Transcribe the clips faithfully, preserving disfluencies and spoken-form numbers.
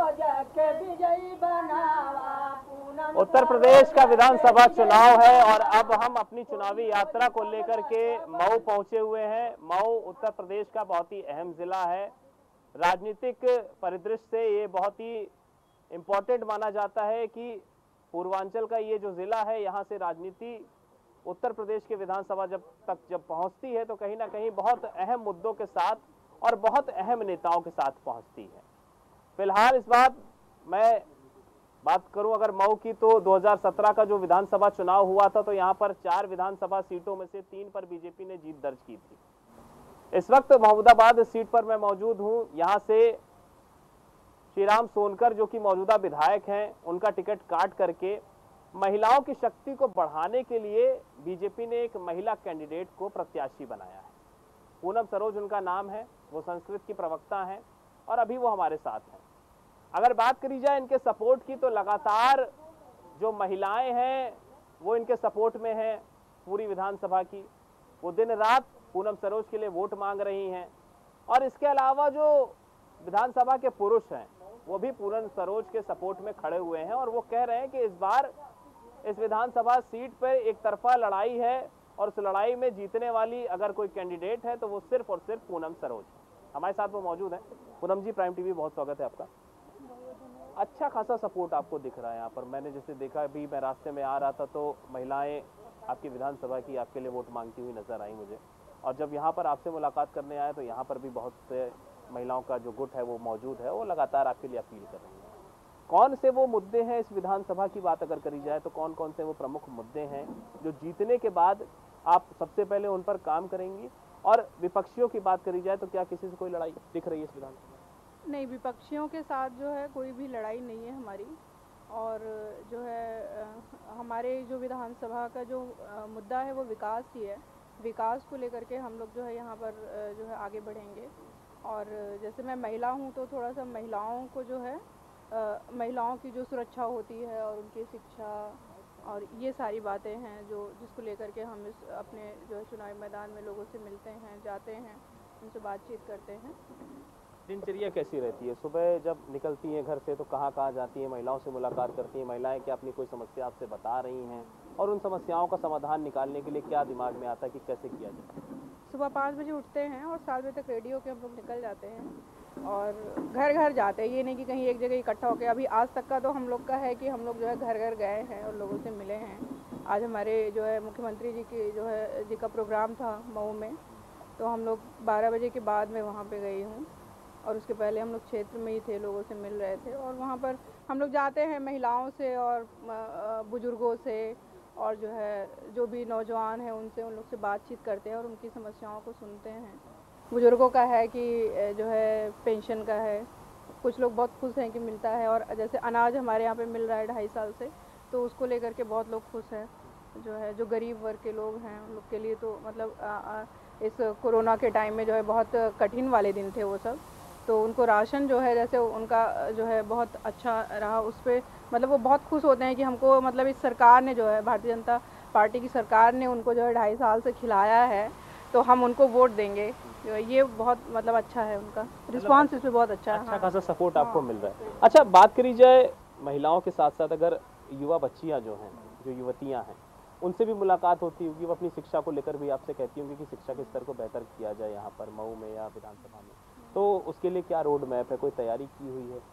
उत्तर प्रदेश का विधानसभा चुनाव है और अब हम अपनी चुनावी यात्रा को लेकर के मऊ पहुंचे हुए हैं। मऊ उत्तर प्रदेश का बहुत ही अहम जिला है। राजनीतिक परिदृश्य से ये बहुत ही इम्पोर्टेंट माना जाता है कि पूर्वांचल का ये जो जिला है, यहाँ से राजनीति उत्तर प्रदेश के विधानसभा जब तक जब पहुंचती है तो कहीं ना कहीं बहुत अहम मुद्दों के साथ और बहुत अहम नेताओं के साथ पहुंचती है। फिलहाल इस बार मैं बात करूं अगर मऊ की तो दो हज़ार सत्रह का जो विधानसभा चुनाव हुआ था तो यहाँ पर चार विधानसभा सीटों में से तीन पर बीजेपी ने जीत दर्ज की थी। इस वक्त महमूदाबाद सीट पर मैं मौजूद हूं। यहाँ से श्रीराम सोनकर जो कि मौजूदा विधायक हैं, उनका टिकट काट करके महिलाओं की शक्ति को बढ़ाने के लिए बीजेपी ने एक महिला कैंडिडेट को प्रत्याशी बनाया है। पूनम सरोज उनका नाम है, वो संस्कृत की प्रवक्ता हैं और अभी वो हमारे साथ हैं। अगर बात करी जाए इनके सपोर्ट की तो लगातार जो महिलाएं हैं वो इनके सपोर्ट में हैं। पूरी विधानसभा की वो दिन रात पूनम सरोज के लिए वोट मांग रही हैं और इसके अलावा जो विधानसभा के पुरुष हैं वो भी पूनम सरोज के सपोर्ट में खड़े हुए हैं और वो कह रहे हैं कि इस बार इस विधानसभा सीट पर एक तरफा लड़ाई है और उस लड़ाई में जीतने वाली अगर कोई कैंडिडेट है तो वो सिर्फ और सिर्फ पूनम सरोज। हमारे साथ वो मौजूद हैं। पूनम जी, प्राइम टीवी बहुत स्वागत है आपका। अच्छा खासा सपोर्ट आपको दिख रहा है यहाँ पर। मैंने जैसे देखा, अभी मैं रास्ते में आ रहा था तो महिलाएं आपकी विधानसभा की आपके लिए वोट मांगती हुई नजर आई मुझे, और जब यहाँ पर आपसे मुलाकात करने आए तो यहाँ पर भी बहुत से महिलाओं का जो गुट है वो मौजूद है, वो लगातार आपके लिए अपील कर रही है। कौन से वो मुद्दे हैं इस विधानसभा की बात अगर करी जाए तो कौन कौन से वो प्रमुख मुद्दे हैं जो जीतने के बाद आप सबसे पहले उन पर काम करेंगी? और विपक्षियों की बात करी जाए तो क्या किसी से कोई लड़ाई दिख रही है इस विधानसभा? नहीं, विपक्षियों के साथ जो है कोई भी लड़ाई नहीं है हमारी। और जो है हमारे जो विधानसभा का जो मुद्दा है वो विकास ही है। विकास को लेकर के हम लोग जो है यहाँ पर जो है आगे बढ़ेंगे। और जैसे मैं महिला हूँ तो थोड़ा सा महिलाओं को जो है महिलाओं की जो सुरक्षा होती है और उनकी शिक्षा और ये सारी बातें हैं जो जिसको लेकर के हम इस अपने जो है चुनावी मैदान में लोगों से मिलते हैं, जाते हैं, उनसे बातचीत करते हैं। दिनचर्या कैसी रहती है? सुबह जब निकलती हैं घर से तो कहाँ कहाँ जाती हैं, महिलाओं से मुलाकात करती हैं? महिलाएं क्या अपनी कोई समस्या आपसे बता रही हैं और उन समस्याओं का समाधान निकालने के लिए क्या दिमाग में आता है कि कैसे किया जाए? सुबह पाँच बजे उठते हैं और सात बजे तक रेडियो के हम लोग निकल जाते हैं और घर घर जाते हैं। ये नहीं कि कहीं एक जगह इकट्ठा होकर। अभी आज तक का तो हम लोग का है कि हम लोग जो है घर घर गए हैं और लोगों से मिले हैं। आज हमारे जो है मुख्यमंत्री जी की जो है जी का प्रोग्राम था मऊ में, तो हम लोग बारह बजे के बाद मैं वहाँ पे गई हूँ और उसके पहले हम लोग क्षेत्र में ही थे, लोगों से मिल रहे थे। और वहाँ पर हम लोग जाते हैं महिलाओं से और बुजुर्गों से और जो है जो भी नौजवान हैं उनसे उन लोग से बातचीत करते हैं और उनकी समस्याओं को सुनते हैं। बुजुर्गों का है कि जो है पेंशन का है, कुछ लोग बहुत खुश हैं कि मिलता है। और जैसे अनाज हमारे यहाँ पे मिल रहा है ढाई साल से, तो उसको लेकर के बहुत लोग खुश हैं। जो है जो गरीब वर्ग के लोग हैं उन लोग के लिए तो मतलब आ, आ, इस कोरोना के टाइम में जो है बहुत कठिन वाले दिन थे वो सब, तो उनको राशन जो है जैसे उनका जो है बहुत अच्छा रहा। उस पर मतलब वो बहुत खुश होते हैं कि हमको मतलब इस सरकार ने जो है भारतीय जनता पार्टी की सरकार ने उनको जो है ढाई साल से खिलाया है तो हम उनको वोट देंगे। जो है ये बहुत मतलब अच्छा है, उनका रिस्पांस इस पर बहुत अच्छा है। अच्छा खासा सपोर्ट आपको मिल रहा है। अच्छा, बात करी जाए महिलाओं के साथ साथ अगर युवा बच्चियाँ जो हैं, जो युवतियाँ हैं, उनसे भी मुलाकात होती होगी, वो अपनी शिक्षा को लेकर भी आपसे कहती होंगी कि शिक्षा के स्तर को बेहतर किया जाए यहाँ पर मऊ में या विधानसभा में, तो उसके लिए क्या रोड मैप है, कोई तैयारी की हुई है?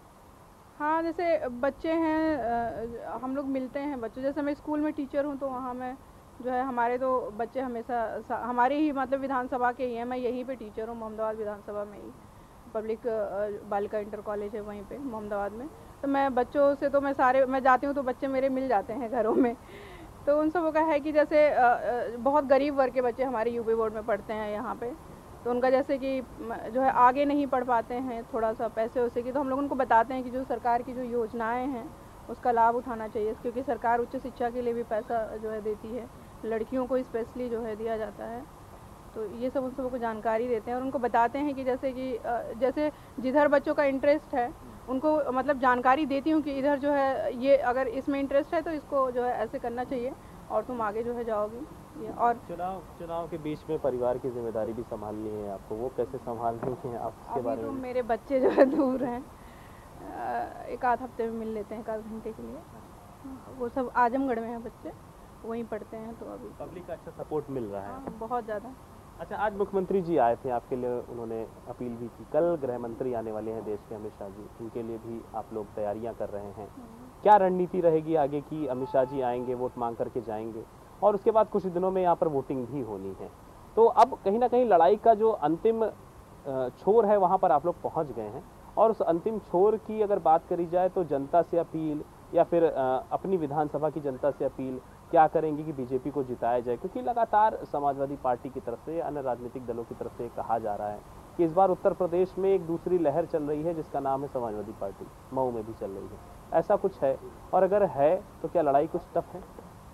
हाँ, जैसे बच्चे हैं हम लोग मिलते हैं बच्चों। जैसे मैं स्कूल में टीचर हूँ तो वहाँ मैं जो है हमारे तो बच्चे हमेशा हमारे ही मतलब विधानसभा के ही हैं। मैं यहीं पे टीचर हूँ मोहम्मदाबाद विधानसभा में ही, पब्लिक बालिका इंटर कॉलेज है वहीं पे मोहम्मदाबाद में। तो मैं बच्चों से तो मैं सारे मैं जाती हूँ तो बच्चे मेरे मिल जाते हैं घरों में। तो उन सबों का है कि जैसे बहुत गरीब वर्ग के बच्चे हमारे यूपी बोर्ड में पढ़ते हैं यहाँ पे, तो उनका जैसे कि जो है आगे नहीं पढ़ पाते हैं थोड़ा सा पैसे वैसे की, तो हम लोग उनको बताते हैं कि जो सरकार की जो योजनाएं हैं उसका लाभ उठाना चाहिए, क्योंकि सरकार उच्च शिक्षा के लिए भी पैसा जो है देती है, लड़कियों को स्पेशली जो है दिया जाता है। तो ये सब उन सबको जानकारी देते हैं और उनको बताते हैं कि जैसे कि जैसे जिधर बच्चों का इंटरेस्ट है उनको मतलब जानकारी देती हूँ कि इधर जो है ये अगर इसमें इंटरेस्ट है तो इसको जो है ऐसे करना चाहिए और तुम आगे जो है जाओगी। और चुनाव चुनाव के बीच में परिवार की जिम्मेदारी भी संभालनी है आपको, वो कैसे संभाल रही हैं आप? इसके बारे में तो मेरे बच्चे जो है दूर हैं, अ, एक आध हफ्ते में मिल लेते हैं, एक आध घंटे के लिए। हाँ, वो सब आजमगढ़ में हैं बच्चे, वहीं पढ़ते हैं, तो अभी पब्लिक का अच्छा सपोर्ट मिल रहा है। हाँ, बहुत ज़्यादा। अच्छा, आज मुख्यमंत्री जी आए थे आपके लिए, उन्होंने अपील भी की। कल गृह मंत्री आने वाले हैं देश के, अमित शाह जी, उनके लिए भी आप लोग तैयारियां कर रहे हैं। क्या रणनीति रहेगी आगे की? अमित शाह जी आएंगे, वोट मांग करके जाएंगे और उसके बाद कुछ दिनों में यहाँ पर वोटिंग भी होनी है, तो अब कहीं ना कहीं लड़ाई का जो अंतिम छोर है वहाँ पर आप लोग पहुँच गए हैं, और उस अंतिम छोर की अगर बात करी जाए तो जनता से अपील या फिर अपनी विधानसभा की जनता से अपील क्या करेंगे कि बीजेपी को जिताया जाए? क्योंकि लगातार समाजवादी पार्टी की तरफ से, अन्य राजनीतिक दलों की तरफ से कहा जा रहा है कि इस बार उत्तर प्रदेश में एक दूसरी लहर चल रही है जिसका नाम है समाजवादी पार्टी, मऊ में भी चल रही है। ऐसा कुछ है? और अगर है तो क्या लड़ाई कुछ टफ है?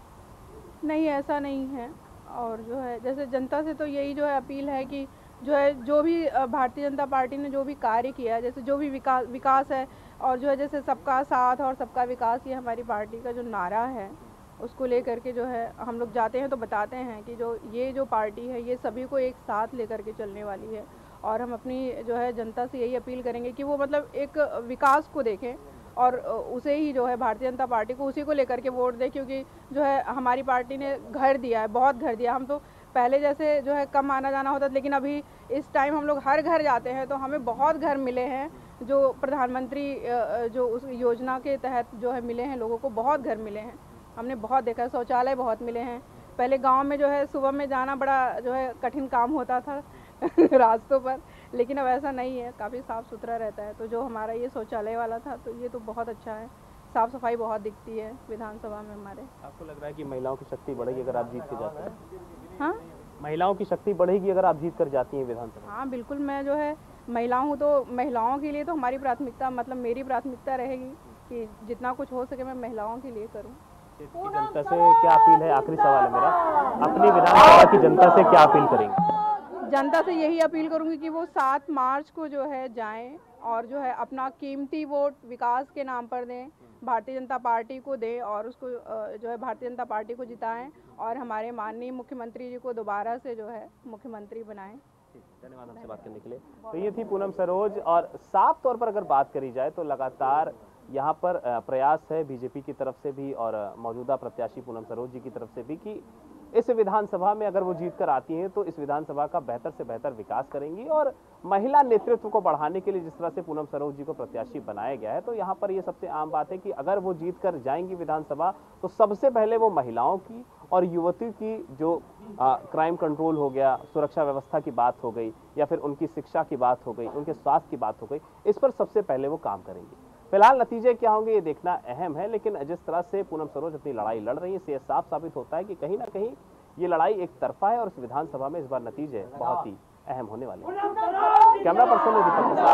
नहीं, ऐसा नहीं है। और जो है जैसे जनता से तो यही जो है अपील है कि जो है जो भी भारतीय जनता पार्टी ने जो भी कार्य किया, जैसे जो भी विकास विकास है, और जो है जैसे सबका साथ और सबका विकास, ये हमारी पार्टी का जो नारा है, उसको लेकर के जो है हम लोग जाते हैं तो बताते हैं कि जो ये जो पार्टी है ये सभी को एक साथ लेकर के चलने वाली है। और हम अपनी जो है जनता से यही अपील करेंगे कि वो मतलब एक विकास को देखें और उसे ही जो है भारतीय जनता पार्टी को उसी को लेकर के वोट दें, क्योंकि जो है हमारी पार्टी ने घर दिया है, बहुत घर दिया। हम तो पहले जैसे जो है कम आना जाना होता था, लेकिन अभी इस टाइम हम लोग हर घर जाते हैं तो हमें बहुत घर मिले हैं, जो प्रधानमंत्री जो उस योजना के तहत जो है मिले हैं लोगों को, बहुत घर मिले हैं। हमने बहुत देखा है, शौचालय बहुत मिले हैं। पहले गांव में जो है सुबह में जाना बड़ा जो है कठिन काम होता था रास्तों पर, लेकिन अब ऐसा नहीं है, काफ़ी साफ़ सुथरा रहता है। तो जो हमारा ये शौचालय वाला था तो ये तो बहुत अच्छा है, साफ़ सफाई बहुत दिखती है विधानसभा में हमारे। आपको लग रहा है कि महिलाओं की शक्ति बढ़ेगी अगर आप जीत के जाते हैं? हाँ, महिलाओं की शक्ति बढ़ेगी अगर आप जीत कर जाती हैं विधानसभा? हाँ बिल्कुल। मैं जो है महिला हूँ, तो महिलाओं के लिए तो हमारी प्राथमिकता, मतलब मेरी प्राथमिकता रहेगी कि जितना कुछ हो सके मैं महिलाओं के लिए करूँ। जनता से क्या अपील है? आखिरी सवाल है मेरा, अपनी विधानसभा की जनता से क्या अपील करेंगे? जनता से यही अपील करूंगी कि वो सात मार्च को जो है जाएं और जो है अपना कीमती वोट विकास के नाम पर दें, भारतीय जनता पार्टी को दें और उसको जो है भारतीय जनता पार्टी को जिताएं और हमारे माननीय मुख्यमंत्री जी को दोबारा से जो है मुख्यमंत्री बनाएं। धन्यवाद हमसे बात करने के लिए। तो ये थी पूनम सरोज, और साफ तौर पर अगर बात करी जाए तो लगातार यहाँ पर प्रयास है बीजेपी की तरफ से भी और मौजूदा प्रत्याशी पूनम सरोज जी की तरफ से भी कि इस विधानसभा में अगर वो जीत कर आती हैं तो इस विधानसभा का बेहतर से बेहतर विकास करेंगी। और महिला नेतृत्व को बढ़ाने के लिए जिस तरह से पूनम सरोज जी को प्रत्याशी बनाया गया है, तो यहाँ पर ये सबसे आम बात है कि अगर वो जीत कर जाएंगी विधानसभा तो सबसे पहले वो महिलाओं की और युवती की जो आ, क्राइम कंट्रोल हो गया, सुरक्षा व्यवस्था की बात हो गई, या फिर उनकी शिक्षा की बात हो गई, उनके स्वास्थ्य की बात हो गई, इस पर सबसे पहले वो काम करेंगे। फिलहाल नतीजे क्या होंगे ये देखना अहम है, लेकिन जिस तरह से पूनम सरोज अपनी लड़ाई लड़ रही है, इससे साफ साबित होता है कि कहीं ना कहीं ये लड़ाई एक तरफा है और इस विधानसभा में इस बार नतीजे बहुत ही अहम होने वाले हैं। कैमरा पर्सन दीपक के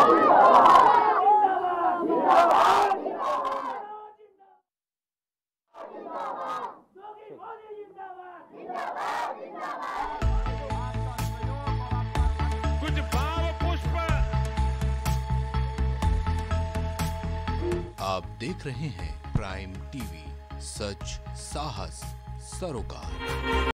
साथ कुछ भाव पुष्प। आप देख रहे हैं प्राइम टीवी, सच साहस सरोकार।